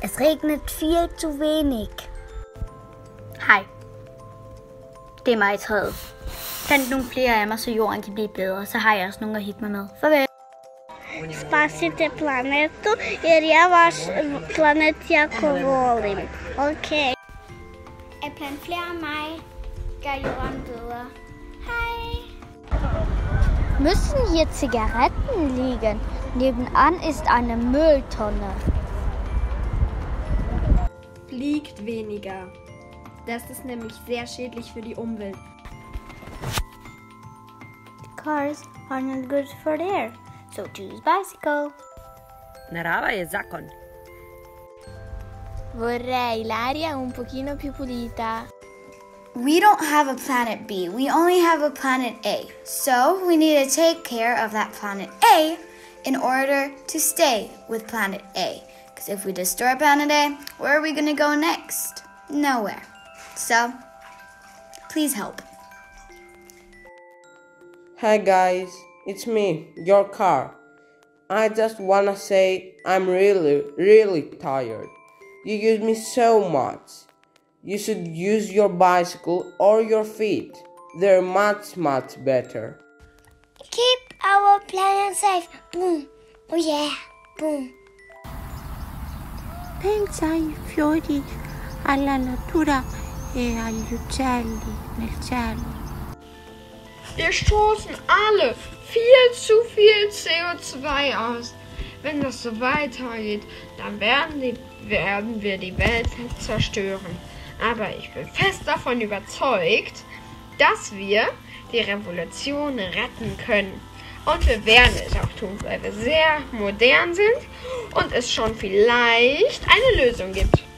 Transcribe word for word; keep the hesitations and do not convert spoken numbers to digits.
Es regnet viel zu wenig. Hej. Det er mig i træet. Plant nogle flere af mig, så jorden kan blive bedre. Så har jeg også nogen at hitte mig med. Farvel. Spasite planetu jer ja vaš planet jako volim. Okay. At plante flere af mig gør jorden bedre. Hej. Müssen hier Zigaretten liegen? Nebenan ist eine Mülltonne. Fliegt weniger. Das ist nämlich sehr schädlich für die Umwelt. Cars are not good for the air, so choose bicycle. Narava è zakon. Vorrei l'aria un pochino più pulita. We don't have a planet B, we only have a planet A. So we need to take care of that planet A in order to stay with planet A. Because if we destroy planet A, where are we going to go next? Nowhere. So, please help. Hi guys, it's me, your car. I just wanna say I'm really, really tired. You use me so much. You should use your bicycle or your feet. They're much, much better. Keep our planet safe. Boom. Oh yeah. Boom. Pensa ai fiori, alla natura e agli uccelli nel cielo. Wir stoßen alle viel zu viel C O zwei aus. Wenn das so weitergeht, dann werden, die, werden wir die Welt zerstören. Aber ich bin fest davon überzeugt, dass wir die Revolution retten können. Und wir werden es auch tun, weil wir sehr modern sind und es schon vielleicht eine Lösung gibt.